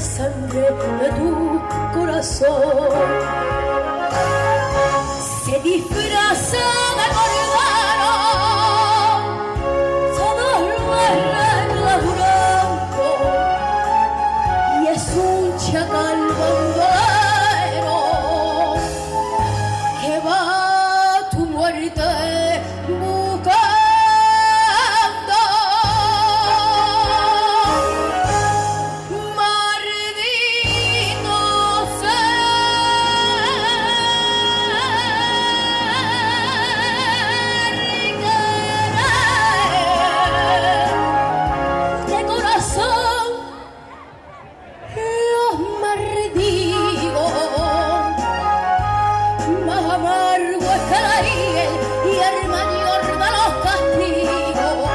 sangre de tu corazón. Se disfraza de cordero, se duerme en la blanco y es un chacal bandolero que va a tu muerte buscando. Maldito ser de corazón los maldigo, más amargo es que la hiel y el mayor de los castigos.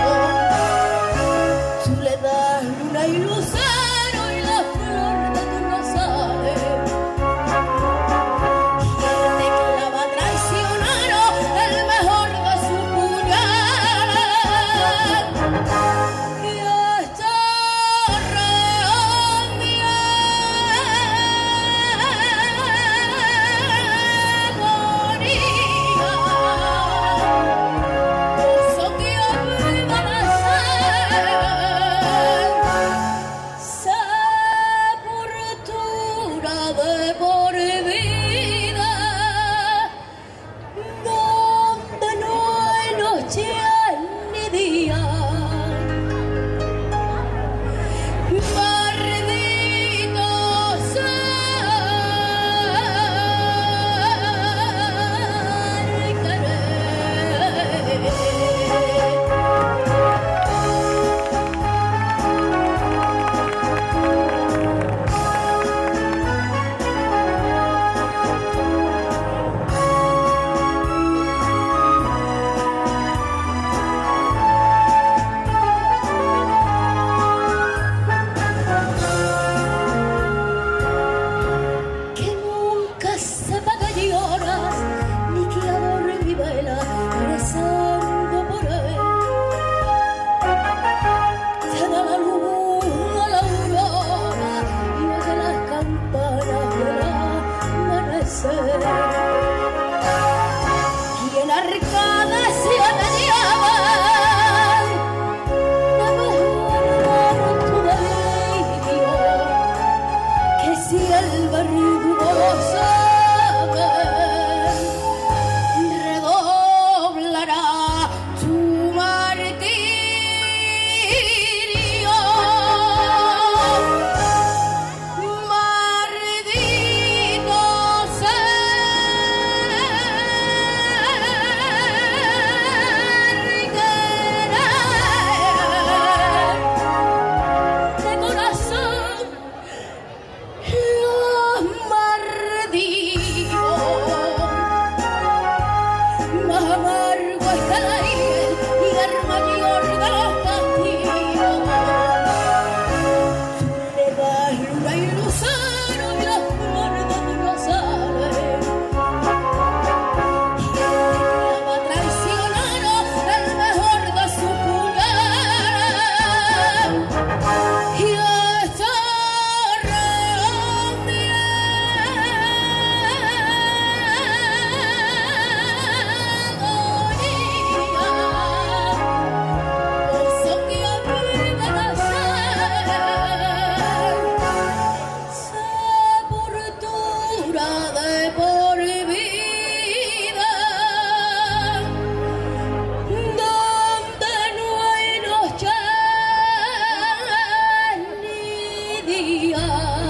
Tú le das luna y lucero y la flor de tu rosales, y él te clava traicionero el mejor de sus puñales. Y esta sepultura de por vida, donde no hay noche ni día. Maldito que nunca sepa que lloras, ni que adore mi vela rezando por él. Te da la luz a la aurora y oye las campanas del amanecer. Y en arcadas se llaman de mejor tu delirio, que si el verdugo lo sabe, redoblará tu martirio. Maldito ser de corazón los maldigo, más amargo es que la hiel y el mayor de los castigos. Tú le das luna y lucero y las flores de tu rosales, y él te clava traicionero el mejor de sus puñales. Y esta sepultura de por vida, donde no hay noche ni día.